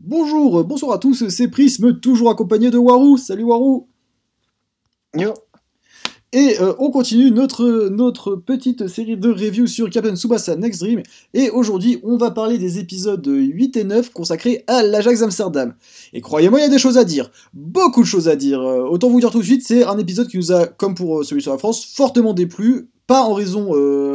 Bonjour, bonsoir à tous, c'est Prisme, toujours accompagné de Warou. Salut Warou. Yo. Et on continue notre petite série de reviews sur Captain Tsubasa Next Dream. Et aujourd'hui, on va parler des épisodes 8 et 9 consacrés à l'Ajax Amsterdam. Et croyez-moi, il y a des choses à dire. Beaucoup de choses à dire. Autant vous dire tout de suite, c'est un épisode qui nous a, comme pour celui sur la France, fortement déplu. Pas en raison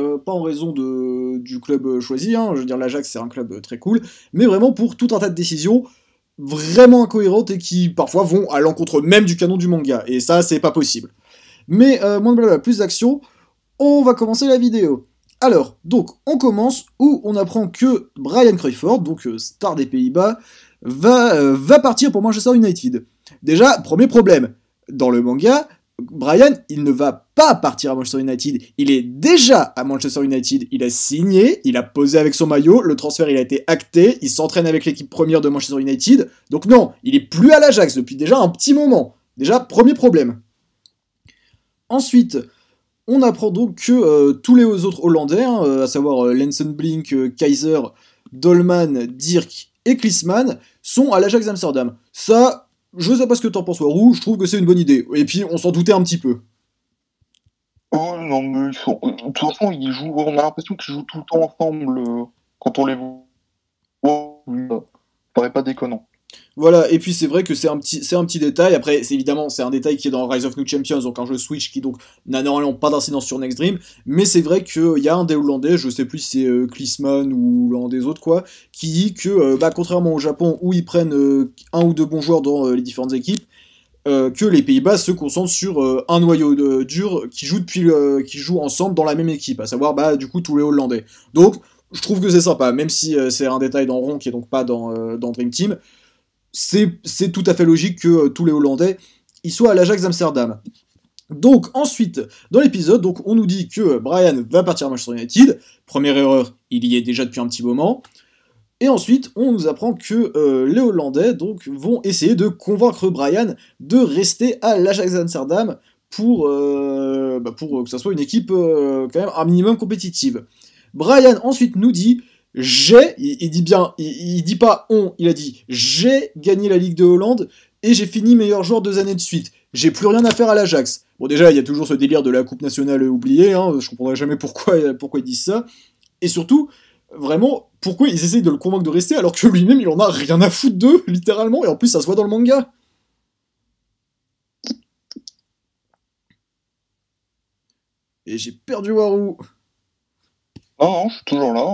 du club choisi, hein. Je veux dire, l'Ajax c'est un club très cool, mais vraiment pour tout un tas de décisions vraiment incohérentes et qui parfois vont à l'encontre même du canon du manga. Et ça, c'est pas possible. Mais moins de blabla, plus d'action, on va commencer la vidéo. Alors, donc, on commence où on apprend que Brian Crawford, donc star des Pays-Bas, va partir pour Manchester United. Déjà, premier problème, dans le manga, Brian, il ne va pas partir à Manchester United, il est déjà à Manchester United, il a signé, il a posé avec son maillot, le transfert il a été acté, il s'entraîne avec l'équipe première de Manchester United, donc non, il est plus à l'Ajax depuis déjà un petit moment. Déjà, premier problème. Ensuite, on apprend donc que tous les autres Hollandais, hein, à savoir Lensenblink, Kaiser, Dolman, Dirk et Klinsmann, sont à l'Ajax Amsterdam. Ça, je sais pas ce que t'en penses, Warou, je trouve que c'est une bonne idée. Et puis, on s'en doutait un petit peu. Oh non, mais de toute façon, ils jouent, on a l'impression qu'ils jouent tout le temps ensemble quand on les voit. Ça paraît pas déconnant. Voilà, et puis c'est vrai que c'est un petit détail. Après, évidemment, c'est un détail qui est dans Rise of New Champions, donc un jeu Switch qui donc n'a normalement pas d'incidence sur Next Dream. Mais c'est vrai qu'il y a un des Hollandais, je sais plus si c'est Klinsmann ou l'un des autres, quoi, qui dit que, contrairement au Japon où ils prennent un ou deux bons joueurs dans les différentes équipes, que les Pays-Bas se concentrent sur un noyau dur qui joue ensemble dans la même équipe, à savoir du coup tous les Hollandais. Donc, je trouve que c'est sympa, même si c'est un détail dans Ron qui est donc pas dans Dream Team. C'est tout à fait logique que tous les Hollandais ils soient à l'Ajax Amsterdam. Donc ensuite, dans l'épisode, donc on nous dit que Brian va partir à Manchester United. Première erreur, il y est déjà depuis un petit moment. Et ensuite, on nous apprend que les Hollandais donc vont essayer de convaincre Brian de rester à l'Ajax Amsterdam pour que ça soit une équipe quand même un minimum compétitive. Brian ensuite nous dit il dit bien, il dit pas on, il a dit j'ai gagné la Ligue de Hollande et j'ai fini meilleur joueur 2 années de suite. J'ai plus rien à faire à l'Ajax. Bon déjà, il y a toujours ce délire de la Coupe nationale oubliée, hein, je comprendrai jamais pourquoi ils disent ça. Et surtout, vraiment, pourquoi ils essayent de le convaincre de rester alors que lui-même il en a rien à foutre d'eux, littéralement, et en plus ça se voit dans le manga. Et j'ai perdu Warou. Non, non, je suis toujours là.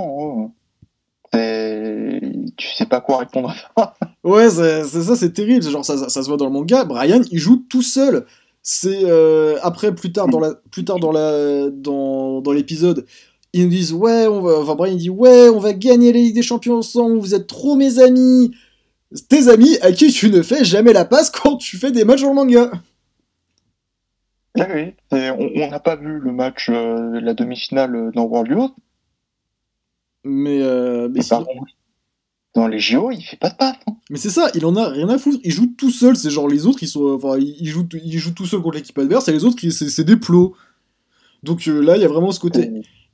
Tu sais pas quoi répondre à ça. Ouais, c'est ça, c'est terrible. Genre, ça se voit dans le manga. Brian, il joue tout seul. C'est après, plus tard dans l'épisode, ils nous disent ouais, Brian il dit ouais, on va gagner la Ligue des Champions ensemble. Vous êtes trop mes amis. Tes amis à qui tu ne fais jamais la passe quand tu fais des matchs dans le manga. Ah oui, on n'a pas vu le match, la demi-finale dans World Youth. Mais Par contre, dans les JO, il fait pas de passe. Hein. Mais c'est ça, il en a rien à foutre, il joue tout seul, c'est genre les autres, il joue tout seul contre l'équipe adverse, et les autres, c'est des plots. Donc là, il y a vraiment ce côté,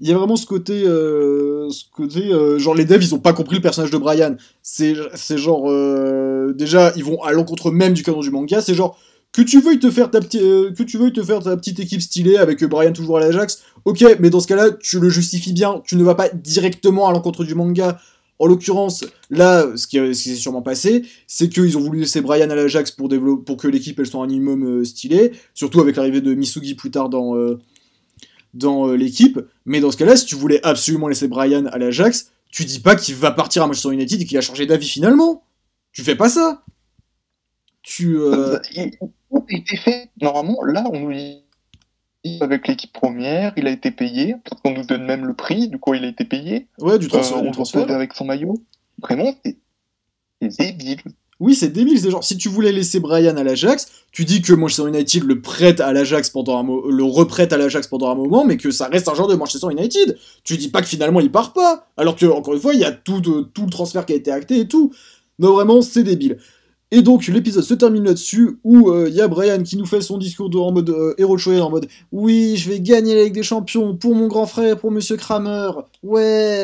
genre les devs, ils ont pas compris le personnage de Brian. C'est genre, déjà, ils vont à l'encontre même du canon du manga, c'est genre, que tu veuilles te faire ta petite équipe stylée avec Brian toujours à l'Ajax, ok, mais dans ce cas-là, tu le justifies bien, tu ne vas pas directement à l'encontre du manga. En l'occurrence, là, ce qui s'est sûrement passé, c'est qu'ils ont voulu laisser Brian à l'Ajax pour que l'équipe elle soit un minimum stylée, surtout avec l'arrivée de Misugi plus tard dans l'équipe. Mais dans ce cas-là, si tu voulais absolument laisser Brian à l'Ajax, tu dis pas qu'il va partir à Manchester United et qu'il a changé d'avis finalement. Tu fais pas ça. Il a été fait, normalement, là, on nous dit avec l'équipe première, il a été payé, parce qu'on nous donne même le prix, du coup il a été payé. Ouais, du transfert. On transfère avec son maillot. Vraiment, c'est débile. Oui, c'est débile, c'est genre, si tu voulais laisser Brian à l'Ajax, tu dis que Manchester United le reprête à l'Ajax pendant un moment, mais que ça reste un joueur de Manchester United. Tu dis pas que finalement il part pas, alors que, encore une fois, il y a tout le transfert qui a été acté et tout. Non, vraiment, c'est débile. Et donc l'épisode se termine là-dessus, où y a Brian qui nous fait son discours en mode héros shonen, en mode « Oui, je vais gagner la Ligue des Champions pour mon grand frère, pour Monsieur Kramer, ouais !»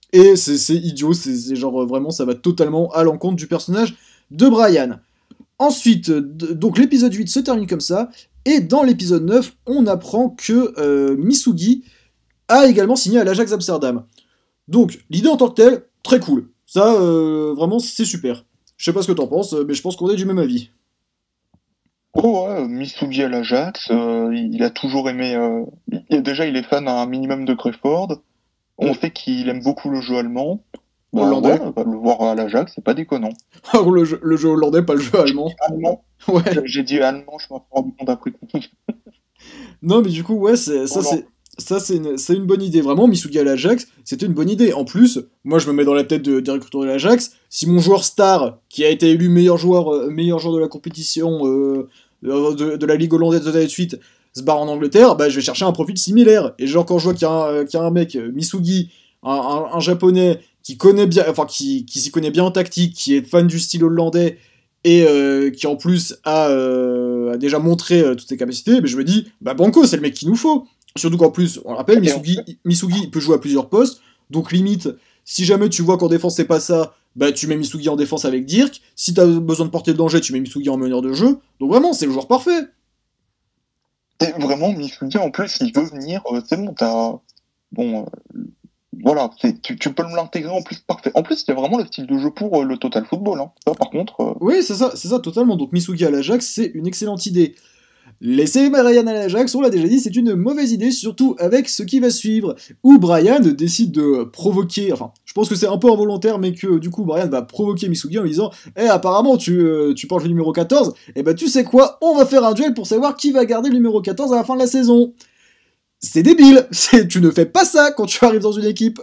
Et c'est idiot, c'est genre vraiment, ça va totalement à l'encontre du personnage de Brian. Ensuite, donc l'épisode 8 se termine comme ça, et dans l'épisode 9, on apprend que Misugi a également signé à l'Ajax Amsterdam. Donc, l'idée en tant que telle, très cool. Ça, vraiment, c'est super. Je sais pas ce que t'en penses, mais je pense qu'on est du même avis. Oh ouais, Misugi à l'Ajax, il a toujours aimé... déjà, il est fan à un minimum de Creford. On sait qu'il aime beaucoup le jeu allemand. Bah Hollandais. ouais, le voir à l'Ajax, c'est pas déconnant. Alors, le jeu hollandais, pas le jeu allemand. Allemand. Ouais. J'ai dit allemand, je m'en suis rendu compte après. Non, mais du coup, ouais, c'est une bonne idée. Vraiment, Misugi à l'Ajax, c'était une bonne idée. En plus, moi, je me mets dans la tête des recruteurs de l'Ajax. Si mon joueur star, qui a été élu meilleur joueur de la compétition de la Ligue hollandaise de l'année de suite, se barre en Angleterre, bah, je vais chercher un profil similaire. Et genre, quand je vois qu'il y a un mec, Misugi, un japonais, qui connaît bien, enfin, qui s'y connaît bien en tactique, qui est fan du style hollandais, et qui en plus a déjà montré toutes ses capacités, mais je me dis, bah Banco, c'est le mec qu'il nous faut. Surtout qu'en plus, on le rappelle, Misugi il peut jouer à plusieurs postes, donc limite, si jamais tu vois qu'en défense c'est pas ça, bah tu mets Misugi en défense avec Dirk, si t'as besoin de porter le danger, tu mets Misugi en meneur de jeu, donc vraiment, c'est le joueur parfait. Et vraiment, Misugi, en plus, il veut venir, c'est bon, t'as... Bon, voilà, tu peux l'intégrer en plus parfait. En plus, il y a vraiment le style de jeu pour le total football, hein. Ça, par contre... Oui, c'est ça, totalement. Donc Misugi à l'Ajax, c'est une excellente idée. Laisser Brian à l'Ajax, on l'a déjà dit, c'est une mauvaise idée, surtout avec ce qui va suivre, où Brian décide de provoquer, enfin, je pense que c'est un peu involontaire, mais que du coup Brian va provoquer Misugi en lui disant « Eh, apparemment, tu portes le numéro 14, et bah tu sais quoi, on va faire un duel pour savoir qui va garder le numéro 14 à la fin de la saison. » C'est débile, tu ne fais pas ça quand tu arrives dans une équipe.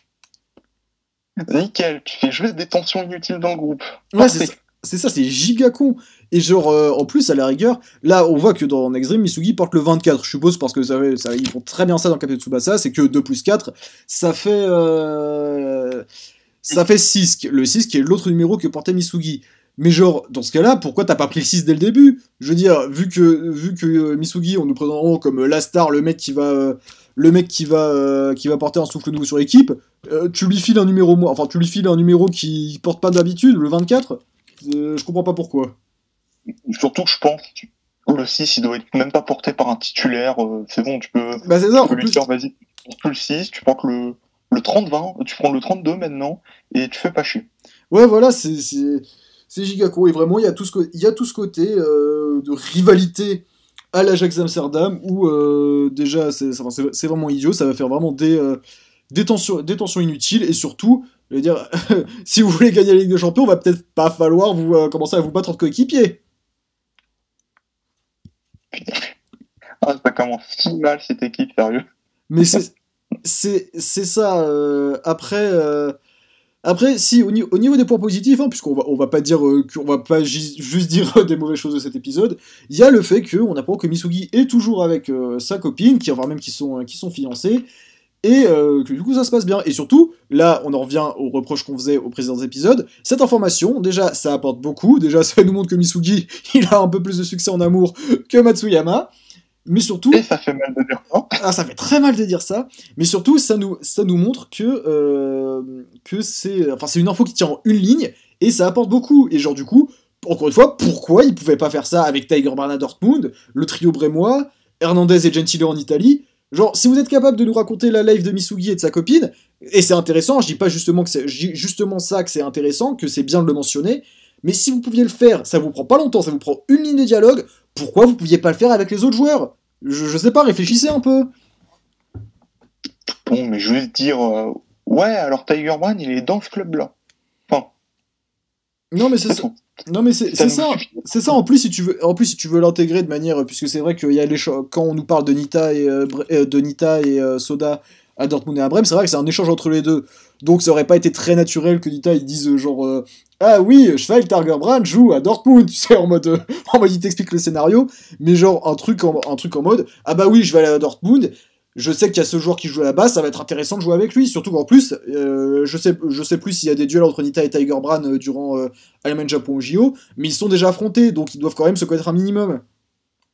Nickel, tu fais juste des tensions inutiles dans le groupe. Ouais, c'est ça, c'est giga con. Et genre, en plus, à la rigueur, là, on voit que dans Next Dream, Misugi porte le 24, je suppose, parce que ils font très bien ça dans Captain Tsubasa, c'est que 2 plus 4, ça fait 6, le 6 qui est l'autre numéro que portait Misugi. Mais genre, dans ce cas-là, pourquoi t'as pas pris le 6 dès le début? Je veux dire, vu que Misugi, on nous présente vraiment comme la star, le mec qui va porter un souffle nouveau sur l'équipe, tu lui files un numéro, enfin, tu lui files un numéro qui porte pas d'habitude, le 24, je comprends pas pourquoi. Surtout que je pense que le 6, il doit être même pas porté par un titulaire. C'est bon, tu peux, Bah c'est ça, tu peux en lui plus. dire, vas-y, tu portes plus le 6, tu portes le 30-20, tu prends le 32 maintenant, et tu fais pas chier. Ouais, voilà, c'est giga cool. Et vraiment, il y a tout ce côté de rivalité à l'Ajax Amsterdam où déjà, c'est vraiment idiot, ça va faire vraiment des tensions inutiles. Et surtout, je veux dire, si vous voulez gagner la Ligue des Champions, va peut-être pas falloir vous commencer à vous battre entre coéquipiers. Ah, ça commence si mal cette équipe, sérieux. Mais c'est ça. Après, si au niveau des points positifs, hein, puisqu'on va pas dire qu'on va pas juste dire des mauvaises choses de cet épisode, il y a le fait qu'on apprend que Misugi est toujours avec sa copine, enfin même qui sont fiancés, et que du coup ça se passe bien. Et surtout, là, on en revient aux reproches qu'on faisait aux précédents épisodes. Cette information, déjà, ça apporte beaucoup. Déjà, ça nous montre que Misugi, il a un peu plus de succès en amour que Matsuyama. Mais surtout, Et ça fait mal de dire ça. ça fait très mal de dire ça, mais surtout ça nous montre que c'est une info qui tient en une ligne et ça apporte beaucoup. Et genre du coup, encore une fois, pourquoi ils pouvaient pas faire ça avec Tiger Barn à Dortmund, le trio brémois, Hernandez et Gentile en Italie? Genre, si vous êtes capable de nous raconter la life de Misugi et de sa copine, et c'est intéressant, je dis pas justement je dis justement ça, que c'est intéressant, que c'est bien de le mentionner, mais si vous pouviez le faire, ça vous prend pas longtemps, ça vous prend une ligne de dialogue, pourquoi vous pouviez pas le faire avec les autres joueurs? Je sais pas, réfléchissez un peu. Bon, mais je vais te dire, ouais, alors Tiger Brand, il est dans ce club-là. Enfin, Non mais c'est c'est ça. tout. Non mais Ça nous suffit. c'est ça. En plus si tu veux l'intégrer de manière, puisque c'est vrai qu'il y a quand on nous parle de Nita et Soda à Dortmund et à Brême, c'est vrai que c'est un échange entre les deux. Donc ça aurait pas été très naturel que Nita ils disent genre ah oui, Schweil Targerbrand joue à Dortmund, tu sais, en mode il t'explique le scénario, mais genre un truc en mode ah bah oui, je vais aller à Dortmund. Je sais qu'il y a ce joueur qui joue là-bas, ça va être intéressant de jouer avec lui. Surtout qu'en plus, je sais plus s'il y a des duels entre Nita et Tiger Brand durant Allemagne Japon au JO, mais ils sont déjà affrontés, donc ils doivent quand même se connaître un minimum.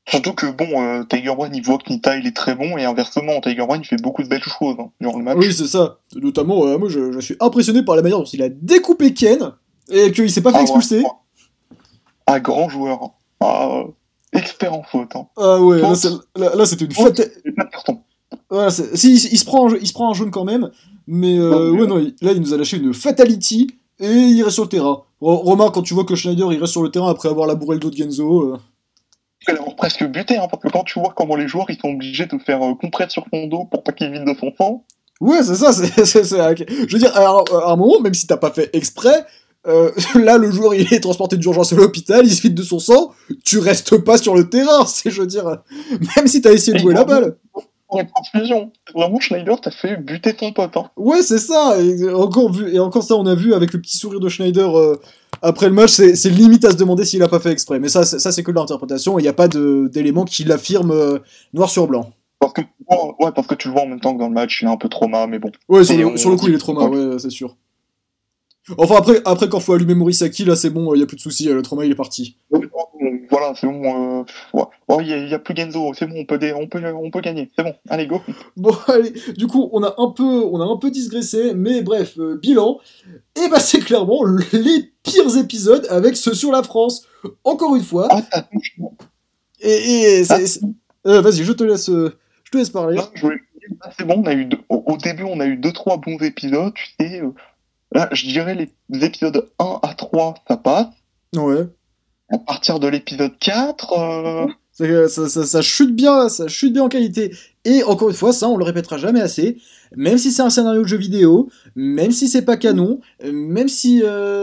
Surtout que bon, Tiger One il voit que Nita il est très bon et inversement, Tiger One il fait beaucoup de belles choses durant le match. Oui, c'est ça. Notamment, moi, je suis impressionné par la manière dont il a découpé Ken et qu'il s'est pas fait expulser. Ouais. Ah, grand joueur. Ah, expert en faute. Ah ouais, là c'était une fatalité. Voilà, si, il se prend un jaune quand même, mais ouais, non, là il nous a lâché une fatality et il reste sur le terrain. Remarque, quand tu vois que Schneider il reste sur le terrain après avoir labouré le dos de Genzo. Il a presque buté, parce que quand tu vois comment les joueurs ils sont obligés de faire compresse sur ton dos pour pas qu'il vide de son sang. Ouais, c'est ça, je veux dire, à un moment, même si t'as pas fait exprès, là le joueur il est transporté d'urgence à l'hôpital, il se vide de son sang, tu restes pas sur le terrain, je veux dire, même si t'as essayé de jouer la balle. Pour une confusion. Vraiment, Schneider, t'as fait buter ton pote. Ouais, c'est ça. Et encore ça, on a vu avec le petit sourire de Schneider après le match, c'est limite à se demander s'il a pas fait exprès. Mais ça c'est que de l'interprétation. Il n'y a pas d'élément qui l'affirme noir sur blanc. Parce que tu le vois en même temps que dans le match, il est un peu trauma, mais bon. Ouais, sur le coup, il est trauma, ouais, c'est sûr. Enfin, après quand faut allumer Morisaki, là, c'est bon, il n'y a plus de soucis, le trauma, il est parti. Voilà, c'est bon. Il y a plus Genzo, c'est bon, on peut gagner, c'est bon, allez, go. Bon, allez, du coup, on a un peu digressé, mais bref, bilan. Et bah, c'est clairement les pires épisodes avec ceux sur la France. Encore une fois. Vas-y, je te laisse parler. C'est bon, au début, on a eu 2-3 bons épisodes, tu sais. Là, je dirais les épisodes 1 à 3, ça passe. Ouais. À partir de l'épisode 4... Ça chute bien en qualité. Et encore une fois, ça, on le répétera jamais assez. Même si c'est un scénario de jeu vidéo, même si c'est pas canon, même si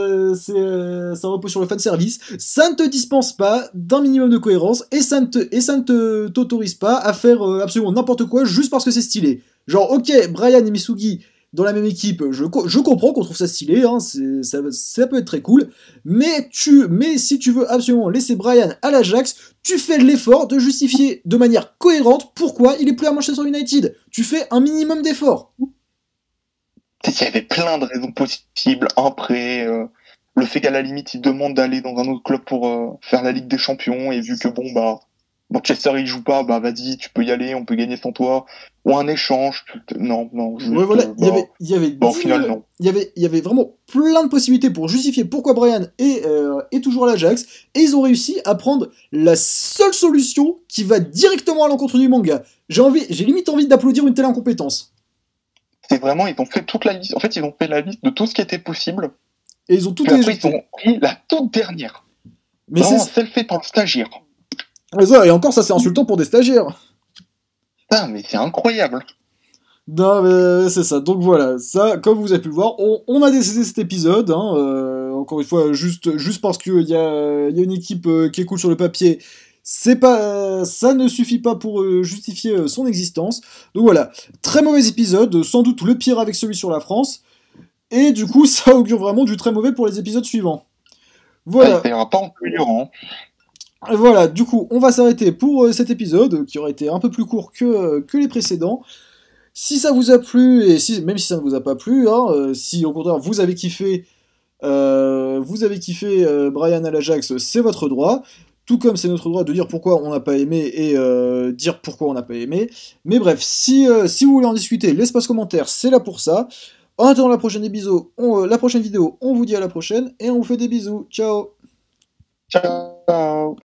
ça repose sur le fanservice, ça ne te dispense pas d'un minimum de cohérence et ça ne t'autorise pas à faire absolument n'importe quoi juste parce que c'est stylé. Genre, ok, Brian et Misugi dans la même équipe, je comprends qu'on trouve ça stylé, hein, ça peut être très cool, mais si tu veux absolument laisser Brian à l'Ajax, tu fais l'effort de justifier de manière cohérente pourquoi il est plus à Manchester United. Tu fais un minimum d'effort. Il y avait plein de raisons possibles. Après, le fait qu'à la limite, il demande d'aller dans un autre club pour faire la Ligue des Champions, et vu que Manchester il joue pas, vas-y, tu peux y aller, on peut gagner sans toi, ou un échange. Non. Juste, ouais, voilà, il y avait vraiment plein de possibilités pour justifier pourquoi Brian est toujours à l'Ajax, et ils ont réussi à prendre la seule solution qui va directement à l'encontre du manga. J'ai limite envie d'applaudir une telle incompétence. C'est vraiment, ils ont fait toute la liste. En fait, ils ont fait la liste de tout ce qui était possible. Et ils ont tout après, ils ont pris la toute dernière. Mais c'est celle faite par le stagiaire. Et encore, ça c'est insultant pour des stagiaires. Putain, mais c'est incroyable. Non, mais c'est ça. Donc voilà, ça, comme vous avez pu le voir, on a décidé cet épisode. Encore une fois, juste parce qu'il y a une équipe qui est cool sur le papier. Ça ne suffit pas pour justifier son existence. Donc voilà, très mauvais épisode, sans doute le pire avec celui sur la France. Et du coup, ça augure vraiment du très mauvais pour les épisodes suivants. Voilà. Ça ira pas en améliorant. Voilà, du coup, on va s'arrêter pour cet épisode, qui aurait été un peu plus court que les précédents. Si ça vous a plu, et même si ça ne vous a pas plu, si au contraire vous avez kiffé Brian à l'Ajax, c'est votre droit. Tout comme c'est notre droit de dire pourquoi on n'a pas aimé et dire pourquoi on n'a pas aimé. Mais bref, si vous voulez en discuter, l'espace commentaire, c'est là pour ça. En attendant la prochaine vidéo, on vous dit à la prochaine et on vous fait des bisous. Ciao. Ciao.